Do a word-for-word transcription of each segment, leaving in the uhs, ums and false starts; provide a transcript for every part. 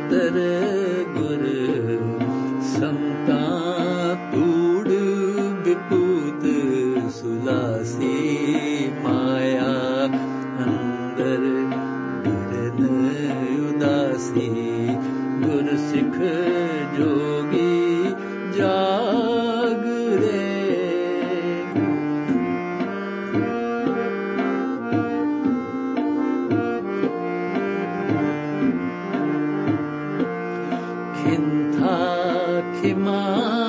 अंतर गुर संता तूड़ विपूत सुलासी माया अंदर बिरन उदासी गुर सिख जोगी जाग रे खिंथा खिमा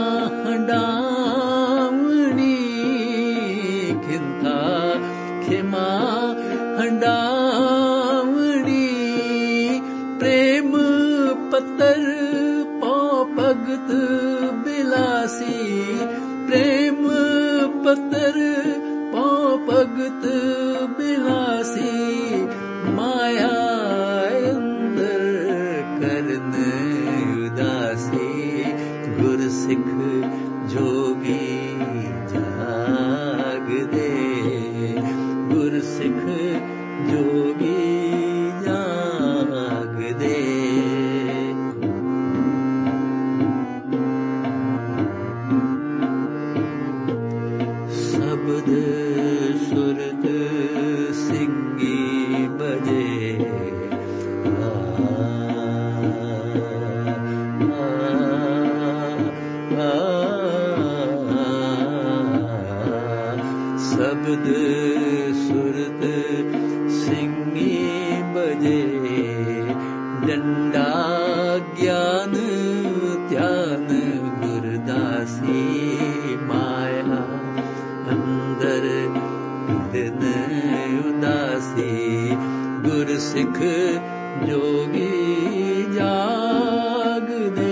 हंडावनी खिंथा खिमा हंडावनी प्रेम पतर पौ भगत बिलासी प्रेम पतर पौ भगत बिलासी माया अंदर करन उदासी गुर सिख जोगी जाग दे गुर सिख जोगी जाग दे शब्द सुरत सिंगी बजे आ, आ, आ, शब्द सुरत सिंगी बजे डंडा ज्ञान ध्यान गुरदासी माया अंदर बिरन उदासी गुर सिख जोगी जाग दे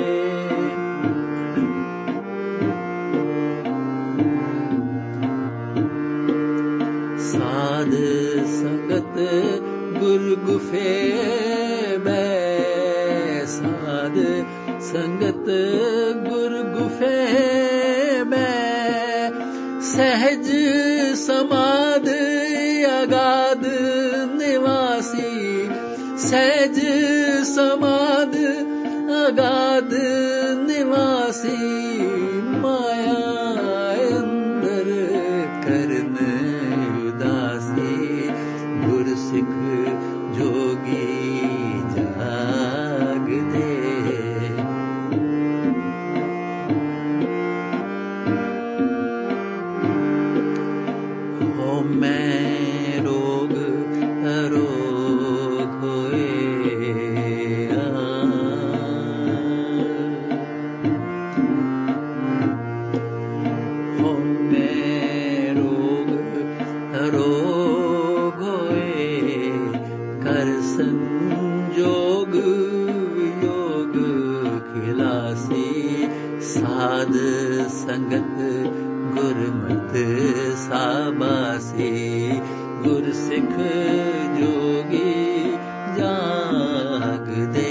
साध संगत गुर गुफे बै साध संगत गुर गुफे बै सहज समाध अगाध निवासी सहज समाध अगाध निवासी माया अंदर करन उदासी गुर सिख जोगी जाग दे हो मैं रोग अरोग होए हो मैं रोग अरोग होए कर संजोग योग खिलासी साध संगत गुरमत साबासी गुर सिख जोगी जाग दे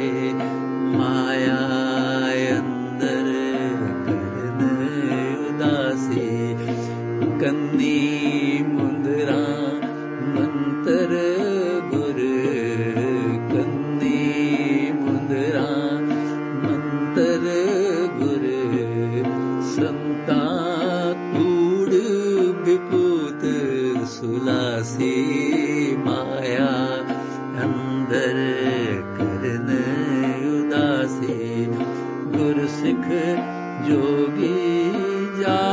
माया अंदर करन उदासी कन्नी मुंदरा मंतर गुर कन्नी मुंदरा मंतर गुर संता तूड़ विपूत सुलासी माया अंदर करन उदासी गुर सिख जोगी जा